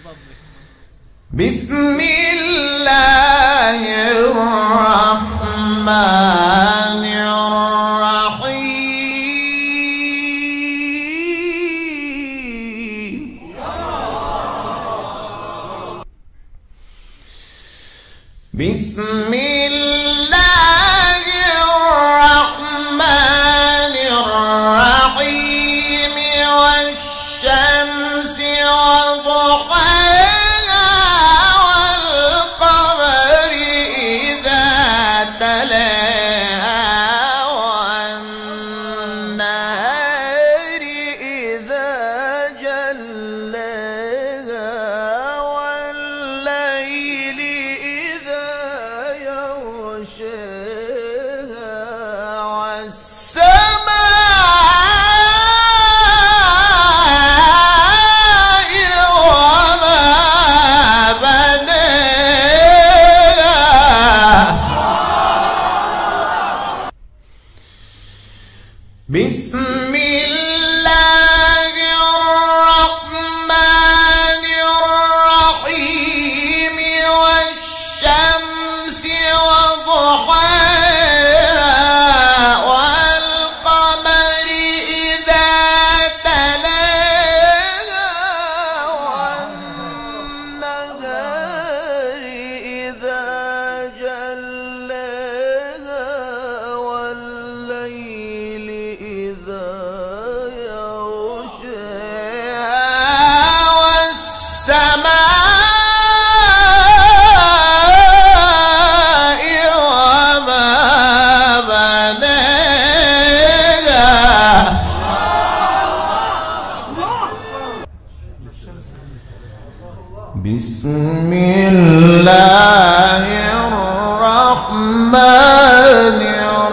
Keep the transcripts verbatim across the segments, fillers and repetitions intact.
بسم الله الرحمن الرحيم. بسم الله الرحمن الرحيم. والشمس وضحاها والقمر إذا تلاها والنهار إذا جلاها والليل إذا يغشاها والسماء وما بناها. بسم الله الرحمن الرحيم. والشمس وضحاها والقمر إذا تلاها والنهار إذا جلاها والليل إذا يغشاها والسماء وما بناها. بسم الله الرحمن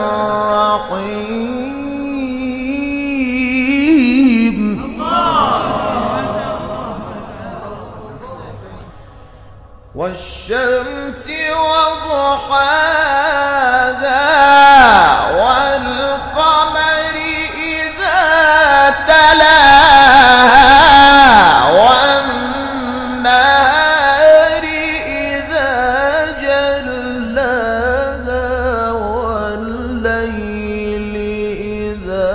الرحيم. والشمس وضحاها والقمر إذا تلاها والنهار إذا جلاها والليل إذا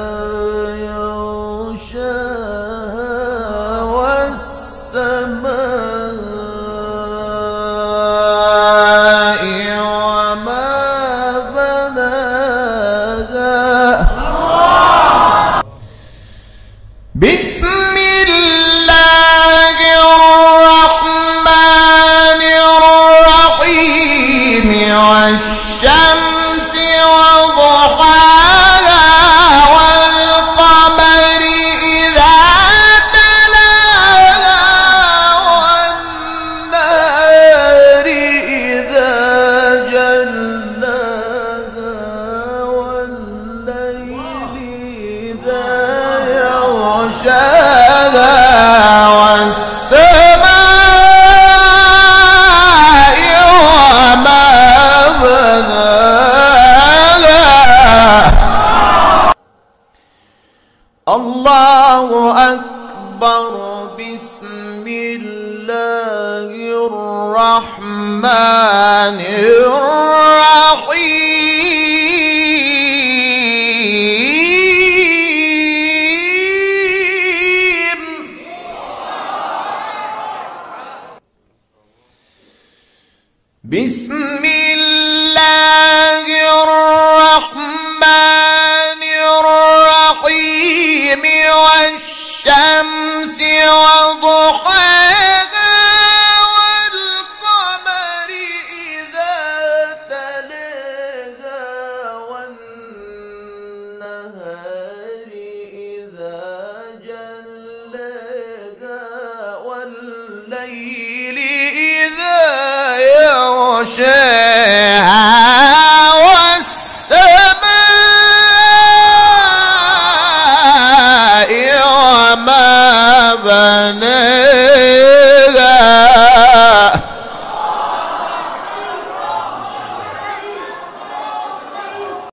يغشاها والسماء وما بناها. بسم الله الرحمن الرحيم. والشمس وضحاها والقمر إذا تلاها والنهار إذا جلاها والليل إذا يغشاها والسماء وما بناها. الله أكبر. بسم الله الرحمن الرحيم. بسم